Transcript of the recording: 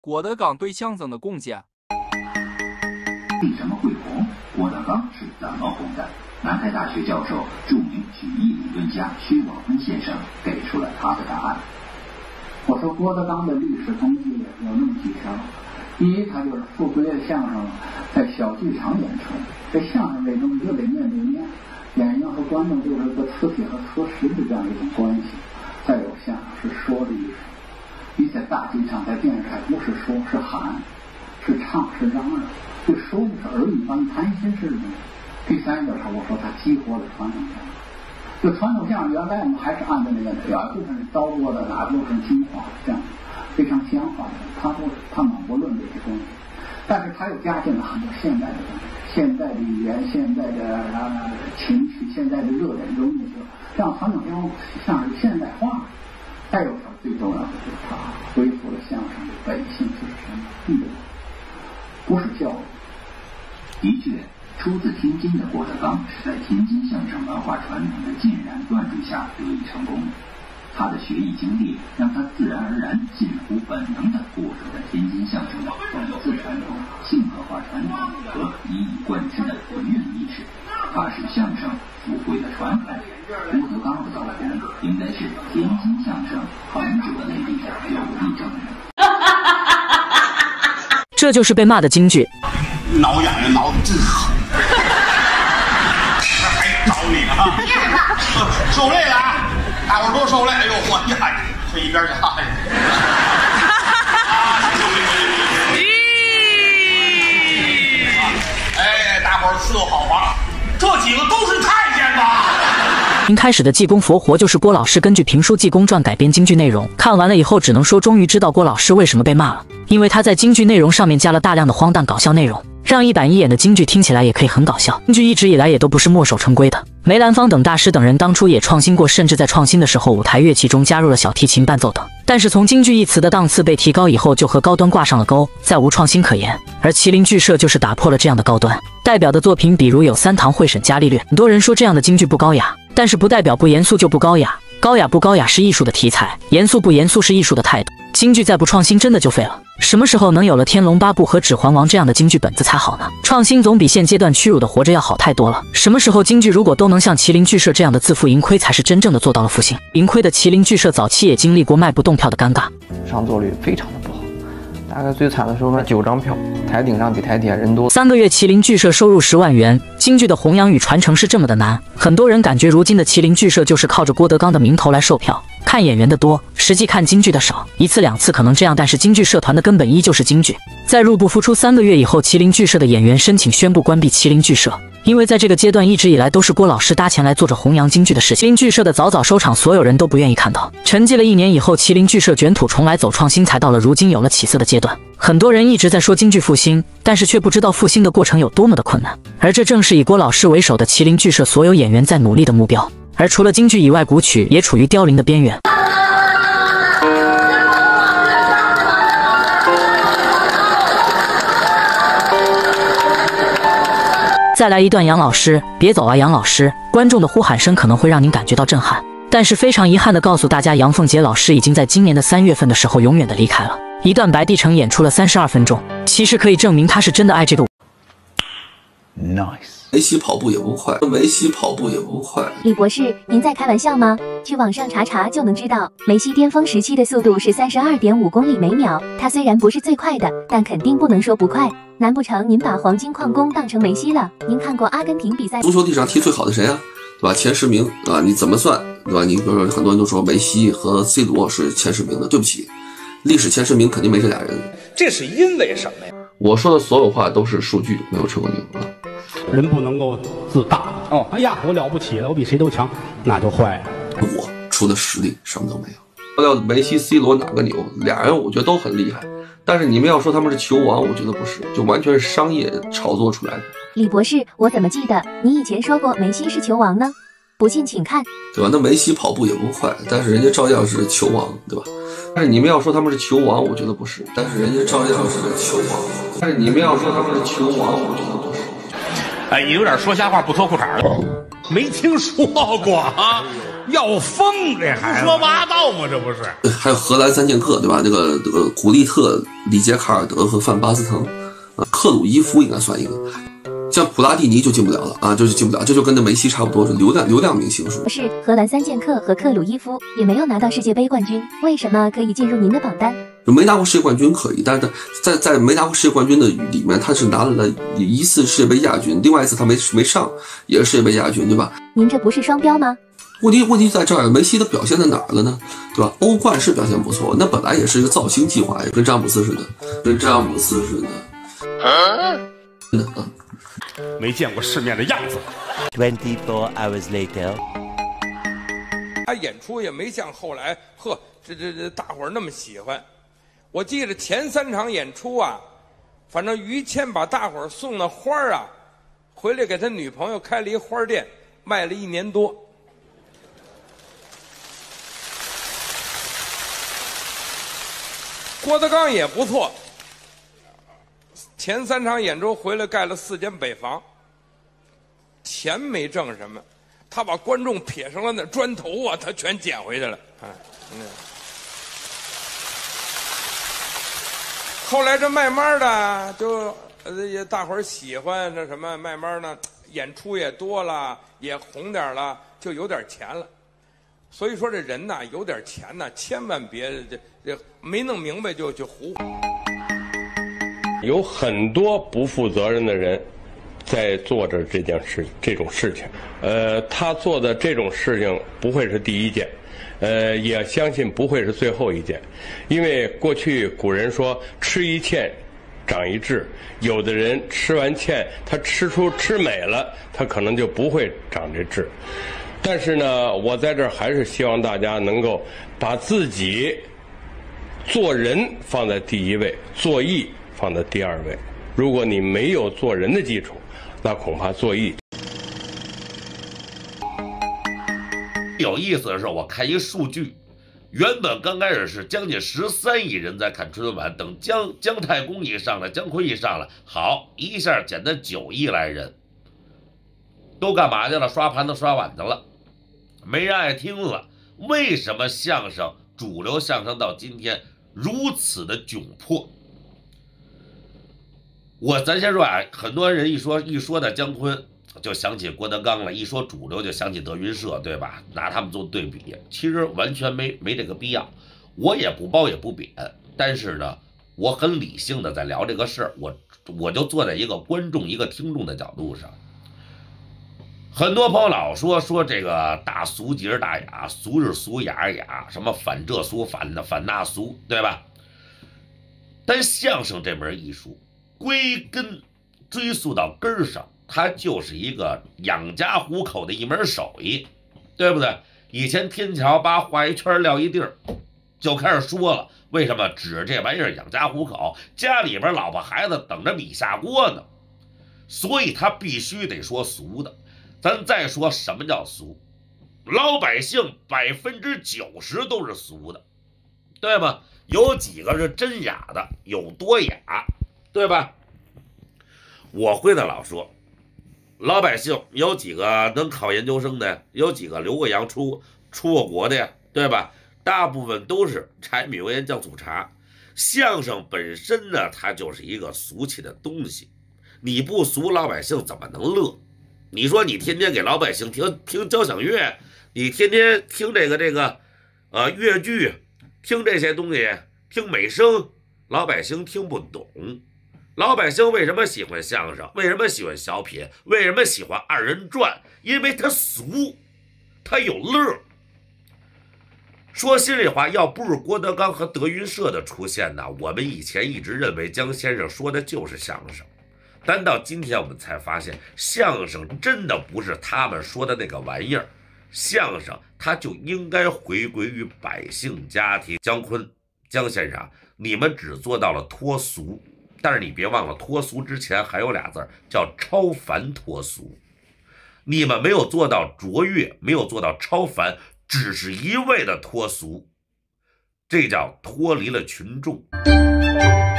郭德纲对相声的贡献。 为什么会红？郭德纲是怎么红的？南开大学教授、著名曲艺理论家薛广丰先生给出了他的答案。 我说郭德纲的历史踪迹有那么几条：第一，他就是富贵的相声在小剧场演出，这相声这东西就得面对面，演员和观众就是个磁体和磁石的这样一种关系。再有相声是说的艺术，你在大剧场在电视台不是说，是喊，是唱，是嚷嚷，这说的是儿女般谈心似的。第三个是我说他激活了传统相声。就传统相声原来我们还是按照那个哪部分是刀过的，哪部分是精华，这样非常僵化的，他们不论这些东西，但是他又加进了很多现代的东西，现代的语言，现在的情绪，现在的热点融进去，让传统相声现代化。再有一条最重要的就是他恢复了相声的本性，就是什么艺术，不是教育。 的确，出自天津的郭德纲是在天津相声文化传统的浸染灌注下得以成功。他的学艺经历让他自然而然近乎本能地固守着天津相声的本质传统、性格化传统和一以贯之的浑圆意识。他是相声富贵的传人。郭德纲的走红应该是天津相声恒久内力的有力证明。 这就是被骂的京剧。 挠痒痒挠的真好，还找你啊！受累了啊！大伙儿都受累。哎呦，我呀，这一边去啊！哎，大伙儿伺候好吧，这几个都是太监吧？ 您开始的济公佛活就是郭老师根据评书《济公传》改编京剧内容，看完了以后只能说终于知道郭老师为什么被骂了，因为他在京剧内容上面加了大量的荒诞搞笑内容，让一板一眼的京剧听起来也可以很搞笑。京剧一直以来也都不是墨守成规的，梅兰芳等大师等人当初也创新过，甚至在创新的时候舞台乐器中加入了小提琴伴奏等，但是从京剧一词的档次被提高以后，就和高端挂上了钩，再无创新可言。而麒麟剧社就是打破了这样的高端，代表的作品比如有三堂会审伽利略。很多人说这样的京剧不高雅，但是不代表不严肃就不高雅，高雅不高雅是艺术的题材，严肃不严肃是艺术的态度。京剧再不创新真的就废了，什么时候能有了《天龙八部》和《指环王》这样的京剧本子才好呢？创新总比现阶段屈辱的活着要好太多了。什么时候京剧如果都能像麒麟剧社这样的自负盈亏，才是真正的做到了复兴。盈亏的麒麟剧社早期也经历过卖不动票的尴尬， 上座率非常的不好，大概最惨的时候卖9张票，台顶上比台底下人多。3 个月麒麟剧社收入10万元，京剧的弘扬与传承是这么的难，很多人感觉如今的麒麟剧社就是靠着郭德纲的名头来售票，看演员的多，实际看京剧的少，一次两次可能这样，但是京剧社团的根本依旧是京剧。在入不敷出3个月以后，麒麟剧社的演员申请宣布关闭麒麟剧社，因为在这个阶段一直以来都是郭老师搭钱来做着弘扬京剧的事情。麒麟剧社的早早收场，所有人都不愿意看到。沉寂了1年以后，麒麟剧社卷土重来，走创新，才到了如今有了起色的阶段。很多人一直在说京剧复兴，但是却不知道复兴的过程有多么的困难，而这正是以郭老师为首的麒麟剧社所有演员在努力的目标。而除了京剧以外，古曲也处于凋零的边缘。再来一段杨老师，别走啊杨老师！观众的呼喊声可能会让您感觉到震撼，但是非常遗憾地告诉大家，杨凤杰老师已经在今年的3月份的时候永远地离开了。一段白帝城演出了32分钟，其实可以证明他是真的爱这个。 Nice。梅西跑步也不快，梅西跑步也不快。 李博士，您在开玩笑吗？去网上查查就能知道，梅西巅峰时期的速度是32.5公里每秒。他虽然不是最快的，但肯定不能说不快。难不成您把黄金矿工当成梅西了？您看过阿根廷比赛？ 足球地上踢最好的谁啊？对吧？前10名啊，你怎么算？对吧？你比如说很多人都说梅西和 C 罗是前10名的，对不起，历史前10名肯定没这俩人。 这是因为什么呀？ 我说的所有话都是数据，没有吹过牛啊。 人不能够自大哦，哎呀，我了不起了，我比谁都强，那就坏了。 我除了实力什么都没有。要梅西、C 罗哪个牛？俩人我觉得都很厉害，但是你们要说他们是球王，我觉得不是，就完全是商业炒作出来的。 李博士，我怎么记得你以前说过梅西是球王呢？不信请看， 对吧？那梅西跑步也不快，但是人家照样是球王，对吧？但是你们要说他们是球王，我觉得不是，但是人家照样是球王。但是你们要说他们是球王，我觉得不是。 哎，你有点说瞎话不脱裤衩了，没听说过啊？ 要疯这孩子，胡说八道吗？这不是？ 还有荷兰三剑客，对吧？这个古利特、里杰卡尔德和范巴斯滕，克鲁伊夫应该算一个。像普拉蒂尼就进不了了啊，就是进不了，这就跟那梅西差不多，是流量明星数。 是荷兰三剑客和克鲁伊夫也没有拿到世界杯冠军，为什么可以进入您的榜单？ 没拿过世界冠军可以，但是在没拿过世界冠军的里面，他是拿了一次世界杯亚军，另外一次他没上，也是世界杯亚军，对吧？ 您这不是双标吗？ 问题在这儿，梅西的表现在哪儿了呢？对吧？欧冠是表现不错，那本来也是一个造星计划，跟詹姆斯似的，真的啊。 没见过世面的样子。 24 hours later， 他演出也没像后来这大伙儿那么喜欢。我记得前3场演出啊，反正于谦把大伙儿送的花儿啊，回来给他女朋友开了一花店，卖了1年多。郭德纲也不错。前3场演出回来盖了4间北房，钱没挣什么，他把观众撇上了那砖头啊，他全捡回去了。后来这慢慢的就也大伙儿喜欢这什么，慢慢的演出也多了，也红点了，就有点钱了。所以说这人呐，有点钱呐，千万别这没弄明白就糊。 有很多不负责任的人在做着这种事情，他做的这种事情不会是第一件，也相信不会是最后一件，因为过去古人说吃一堑长一智，有的人吃完堑，他吃美了，他可能就不会长这智。但是呢，我在这儿还是希望大家能够把自己做人放在第一位，做艺放在第2位。如果你没有做人的基础，那恐怕做艺。 有意思的是，我看一数据，原本刚开始是将近13亿人在看春晚，等姜太公一上来，姜昆一上来，好一下减到9亿来人，都干嘛去了？刷盘子刷碗去了，没人爱听了。为什么相声主流相声到今天如此的窘迫？咱先说啊，很多人一说到姜昆就想起郭德纲了，一说主流就想起德云社，对吧？拿他们做对比，其实完全没这个必要。我也不褒也不贬，但是呢，我很理性的在聊这个事儿，我就坐在一个观众一个听众的角度上。很多朋友老说这个大俗即是大雅，俗是俗，雅是雅，什么反这俗反那俗，对吧？但相声这门艺术归根追溯到根儿上，它就是一个养家糊口的一门手艺，对不对？以前天桥把画一圈撂一地儿，就开始说了，为什么指这玩意儿养家糊口？家里边老婆孩子等着米下锅呢，所以他必须得说俗的。咱再说什么叫俗，老百姓90%都是俗的，对吗？有几个是真雅的，有多雅，对吧？我会的老说，老百姓有几个能考研究生的，有几个留过洋出过国的呀，对吧？大部分都是柴米油盐酱醋茶。相声本身呢，它就是一个俗气的东西，你不俗，老百姓怎么能乐？你说你天天给老百姓听交响乐，你天天听这个越剧，听这些东西，听美声，老百姓听不懂。老百姓为什么喜欢相声？为什么喜欢小品？为什么喜欢2人转？因为它俗，它有乐。说心里话，要不是郭德纲和德云社的出现呢，我们以前一直认为姜先生说的就是相声。但到今天我们才发现，相声真的不是他们说的那个玩意儿，相声它就应该回归于百姓家庭。姜昆、姜先生，你们只做到了脱俗，但是你别忘了，脱俗之前还有俩字叫超凡脱俗。你们没有做到卓越，没有做到超凡，只是一味的脱俗，这叫脱离了群众。